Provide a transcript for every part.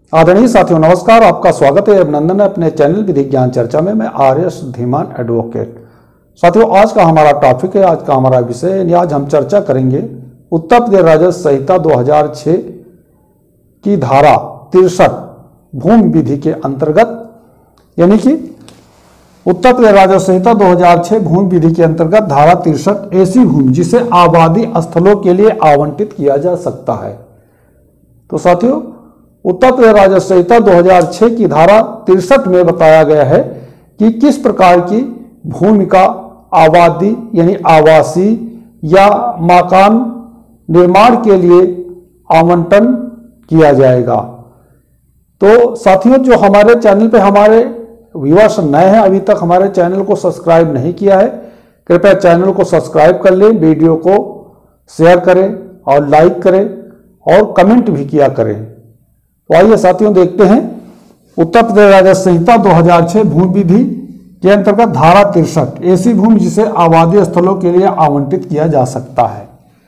आदरणीय साथियों नमस्कार, आपका स्वागत है, अभिनंदन है अपने चैनल विधि ज्ञान चर्चा में। मैं आर्यस धीमान एडवोकेट। साथियों, आज का हमारा टॉपिक है, आज का हमारा विषय है, आज हम चर्चा करेंगे उत्तर प्रदेश राजस्व संहिता 2006 की धारा 63 भूमि विधि के अंतर्गत, यानी कि उत्तर प्रदेश राजस्व संहिता 2006 भूमि विधि के अंतर्गत धारा 63 ऐसी भूमि जिसे आबादी स्थलों के लिए आवंटित किया जा सकता है। तो साथियों, उत्तर प्रदेश राजस्व संहिता 2006 की धारा 63 में बताया गया है कि किस प्रकार की भूमि का आबादी यानी आवासीय या मकान निर्माण के लिए आवंटन किया जाएगा। तो साथियों, जो हमारे चैनल पे हमारे व्यूअर्स नए हैं, अभी तक हमारे चैनल को सब्सक्राइब नहीं किया है, कृपया चैनल को सब्सक्राइब कर लें, वीडियो को शेयर करें और लाइक करें और कमेंट भी किया करें। तो आइए साथियों, देखते हैं उत्तर प्रदेश राजस्व संहिता 2006 भूमि विधि के अंतर्गत धारा 63 ऐसी भूमि जिसे आबादी स्थलों के लिए आवंटित किया जा सकता है।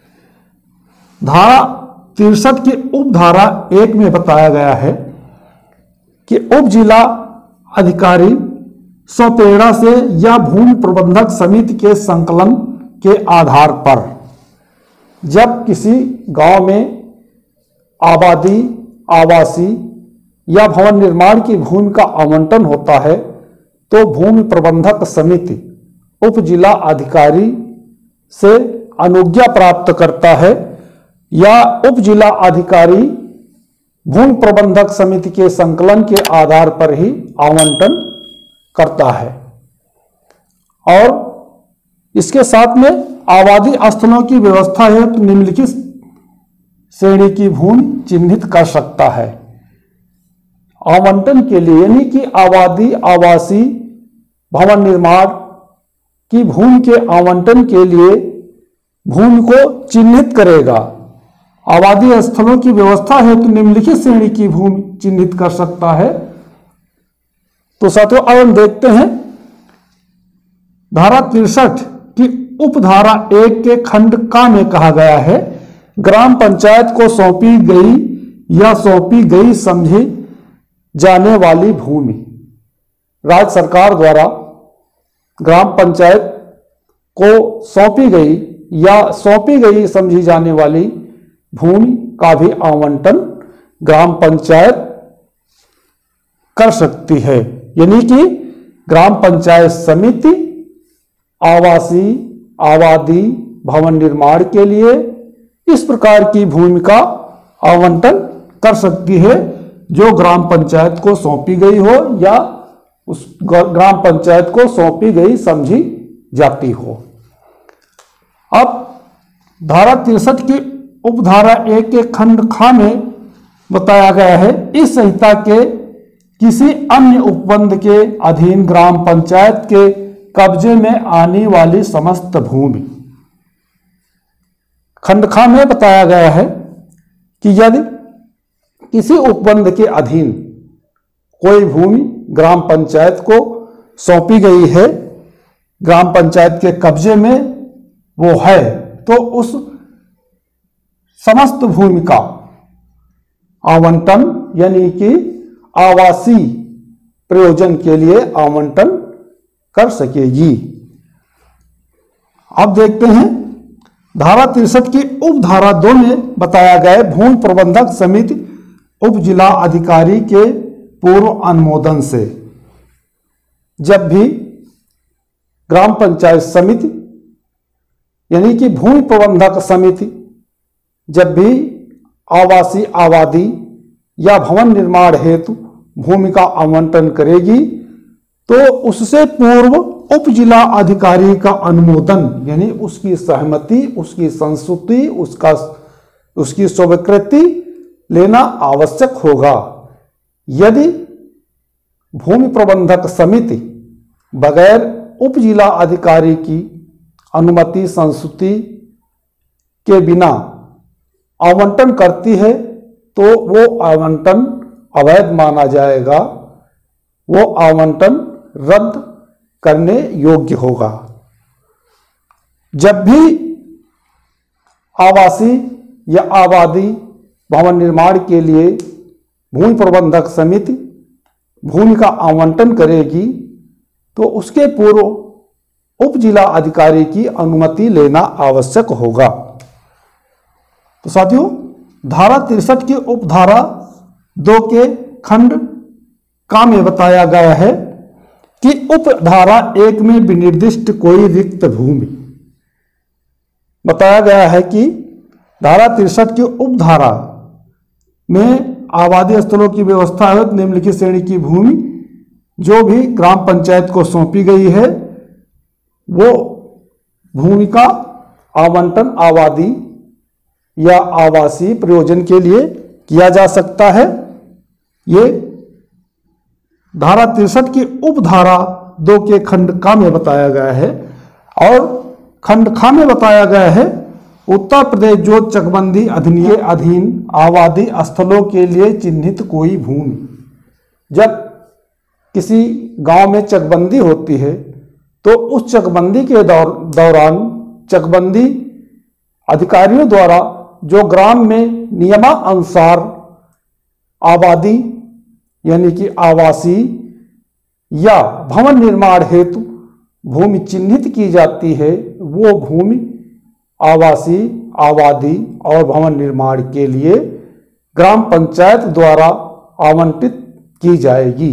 धारा 63 की उपधारा 1 में बताया गया है कि उप जिला अधिकारी स्वप्रेरणा से या भूमि प्रबंधक समिति के संकलन के आधार पर जब किसी गांव में आबादी, आवासीय या भवन निर्माण की भूमि का आवंटन होता है तो भूमि प्रबंधक समिति उप जिला अधिकारी से अनुज्ञा प्राप्त करता है या उप जिला अधिकारी भूमि प्रबंधक समिति के संकलन के आधार पर ही आवंटन करता है। और इसके साथ में आबादी स्थलों की व्यवस्था है तो निम्नलिखित श्रेणी की भूमि चिन्हित कर सकता है। आवंटन के लिए यानी कि आबादी, आवासीय, भवन निर्माण की भूमि के आवंटन के लिए भूमि को चिन्हित करेगा। आबादी स्थलों की व्यवस्था है तो निम्नलिखित श्रेणी की भूमि चिन्हित कर सकता है। तो साथियों, अब हम देखते हैं धारा 63 की उपधारा 1 के खंड का में कहा गया है ग्राम पंचायत को सौंपी गई या सौंपी गई समझी जाने वाली भूमि। राज्य सरकार द्वारा ग्राम पंचायत को सौंपी गई या सौंपी गई समझी जाने वाली भूमि का भी आवंटन ग्राम पंचायत कर सकती है। यानी कि ग्राम पंचायत समिति आवासीय, आबादी, भवन निर्माण के लिए इस प्रकार की भूमि का आवंटन कर सकती है जो ग्राम पंचायत को सौंपी गई हो या उस ग्राम पंचायत को सौंपी गई समझी जाती हो। अब धारा 63 की उपधारा 1 के खंड ख में बताया गया है इस संहिता के किसी अन्य उपबंध के अधीन ग्राम पंचायत के कब्जे में आने वाली समस्त भूमि। खंड ख में बताया गया है कि यदि किसी उपबंध के अधीन कोई भूमि ग्राम पंचायत को सौंपी गई है, ग्राम पंचायत के कब्जे में वो है, तो उस समस्त भूमि का आवंटन यानी कि आवासीय प्रयोजन के लिए आवंटन कर सकेगी। अब देखते हैं धारा 63 की उपधारा 2 में बताया गया भूमि प्रबंधक समिति उप जिला अधिकारी के पूर्व अनुमोदन से जब भी ग्राम पंचायत समिति यानी कि भूमि प्रबंधक समिति जब भी आवासीय, आबादी या भवन निर्माण हेतु भूमि का आवंटन करेगी तो उससे पूर्व उप जिला अधिकारी का अनुमोदन यानी उसकी सहमति, उसकी संस्तुति, उसकी स्वीकृति लेना आवश्यक होगा। यदि भूमि प्रबंधक समिति बगैर उप जिला अधिकारी की अनुमति, संस्तुति के बिना आवंटन करती है तो वो आवंटन अवैध माना जाएगा, वो आवंटन रद्द करने योग्य होगा। जब भी आवासीय या आबादी भवन निर्माण के लिए भूमि प्रबंधक समिति भूमि का आवंटन करेगी तो उसके पूर्व उप जिला अधिकारी की अनुमति लेना आवश्यक होगा। तो साथियों, धारा 63 की उपधारा 2 के खंड का में बताया गया है कि उपधारा 1 में विनिर्दिष्ट कोई रिक्त भूमि, बताया गया है कि धारा 63 की उपधारा में आबादी स्थलों की व्यवस्था है निम्नलिखित श्रेणी की भूमि जो भी ग्राम पंचायत को सौंपी गई है वो भूमि का आवंटन आबादी या आवासीय प्रयोजन के लिए किया जा सकता है। ये धारा 63 की उपधारा 2 के खंड का में बताया गया है। और खंड खा में बताया गया है उत्तर प्रदेश जोत चकबंदी अधिनियम के अधीन आबादी स्थलों के लिए चिन्हित कोई भूमि, जब किसी गांव में चकबंदी होती है तो उस चकबंदी के दौरान चकबंदी अधिकारियों द्वारा जो ग्राम में नियमानुसार आबादी यानी कि आवासीय या भवन निर्माण हेतु भूमि चिन्हित की जाती है वो भूमि आवासीय, आबादी और भवन निर्माण के लिए ग्राम पंचायत द्वारा आवंटित की जाएगी।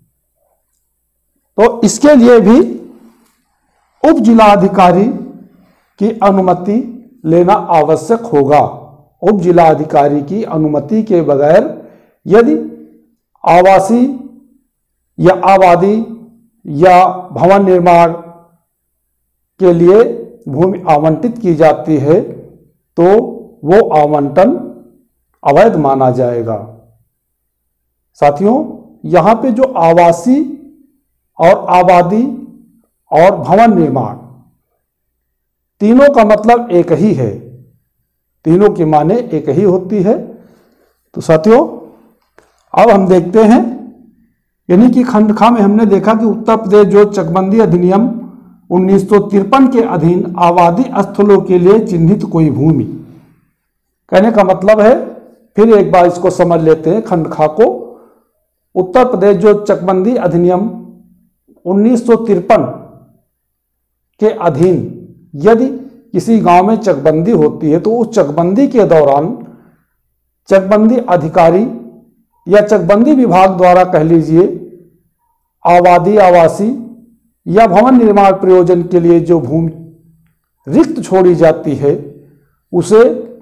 तो इसके लिए भी उप जिलाधिकारी की अनुमति लेना आवश्यक होगा। उप जिलाधिकारी की अनुमति के बगैर यदि आवासीय या आबादी या भवन निर्माण के लिए भूमि आवंटित की जाती है तो वो आवंटन अवैध माना जाएगा। साथियों, यहाँ पे जो आवासीय और आबादी और भवन निर्माण तीनों का मतलब एक ही है, तीनों के माने एक ही होती है। तो साथियों, अब हम देखते हैं यानी कि खंड खा में हमने देखा कि उत्तर प्रदेश जो चकबंदी अधिनियम 1953 के अधीन आबादी स्थलों के लिए चिन्हित कोई भूमि, कहने का मतलब है, फिर एक बार इसको समझ लेते हैं खंड खा को। उत्तर प्रदेश जो चकबंदी अधिनियम 1953 के अधीन यदि किसी गांव में चकबंदी होती है तो उस चकबंदी के दौरान चकबंदी अधिकारी या चकबंदी विभाग द्वारा कह लीजिए आबादी, आवासीय या भवन निर्माण प्रयोजन के लिए जो भूमि रिक्त छोड़ी जाती है उसे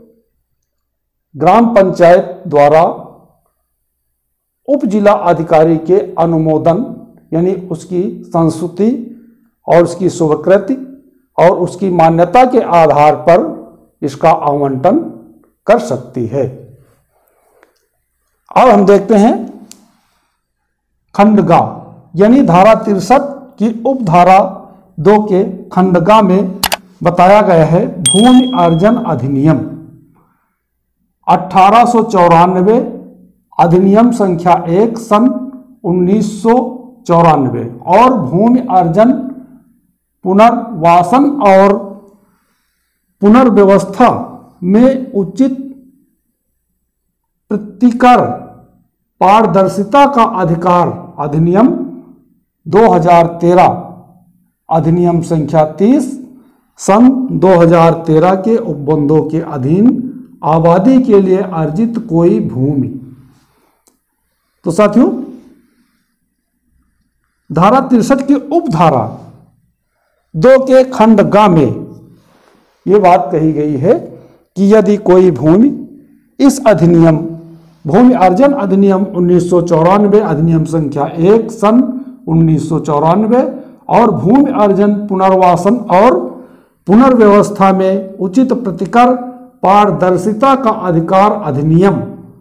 ग्राम पंचायत द्वारा उप जिला अधिकारी के अनुमोदन यानी उसकी संस्तुति और उसकी स्वीकृति और उसकी मान्यता के आधार पर इसका आवंटन कर सकती है। अब हम देखते हैं खंडगा यानी धारा 63 की उपधारा 2 के खंडगा में बताया गया है भूमि अर्जन अधिनियम 1894 अधिनियम संख्या 1 सन 1994 और भूमि अर्जन पुनर्वासन और पुनर्व्यवस्था में उचित प्रतिकर पारदर्शिता का अधिकार अधिनियम 2013 अधिनियम संख्या 30 सन 2013 के उपबंधों के अधीन आबादी के लिए अर्जित कोई भूमि। तो साथियों, धारा 63 की उपधारा 2 के खंड ग में ये बात कही गई है कि यदि कोई भूमि इस अधिनियम भूमि अर्जन अधिनियम 1994 अधिनियम संख्या 1 सन 1994 और भूमि अर्जन पुनर्वासन और पुनर्व्यवस्था में उचित प्रतिकर पारदर्शिता का अधिकार अधिनियम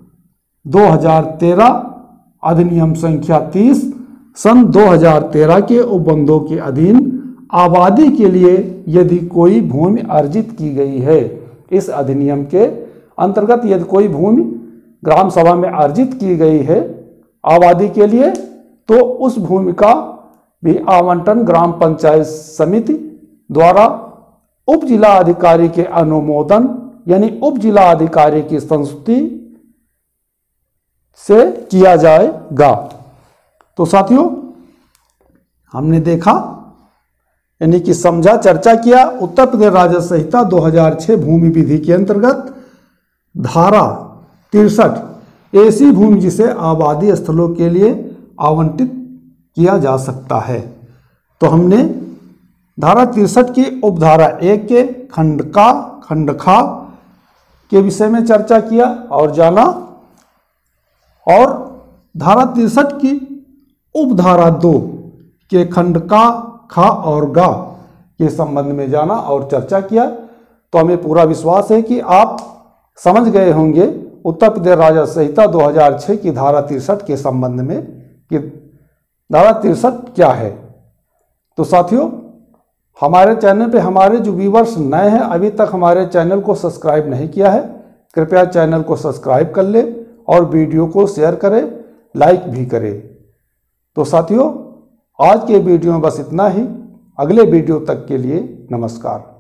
2013 अधिनियम संख्या 30 सन 2013 के उपबंधों के अधीन आबादी के लिए यदि कोई भूमि अर्जित की गई है, इस अधिनियम के अंतर्गत यदि कोई भूमि ग्राम सभा में अर्जित की गई है आबादी के लिए तो उस भूमि का भी आवंटन ग्राम पंचायत समिति द्वारा उप जिला अधिकारी के अनुमोदन यानी उप जिला अधिकारी की संस्तुति से किया जाएगा। तो साथियों, हमने देखा यानी कि समझा, चर्चा किया उत्तर प्रदेश राजस्व संहिता 2006 भूमि विधि के अंतर्गत धारा 63 ऐसी भूमि जिसे आबादी स्थलों के लिए आवंटित किया जा सकता है। तो हमने धारा 63 की उपधारा 1 के खंड खा के विषय में चर्चा किया और जाना, और धारा 63 की उपधारा 2 के खंड का, खा और गा के संबंध में जाना और चर्चा किया। तो हमें पूरा विश्वास है कि आप समझ गए होंगे उत्तर प्रदेश राजस्व संहिता 2006 की धारा 63 के संबंध में कि धारा 63 क्या है। तो साथियों, हमारे चैनल पे हमारे जो व्यूवर्स नए हैं, अभी तक हमारे चैनल को सब्सक्राइब नहीं किया है, कृपया चैनल को सब्सक्राइब कर ले और वीडियो को शेयर करें, लाइक भी करें। तो साथियों, आज के वीडियो में बस इतना ही। अगले वीडियो तक के लिए नमस्कार।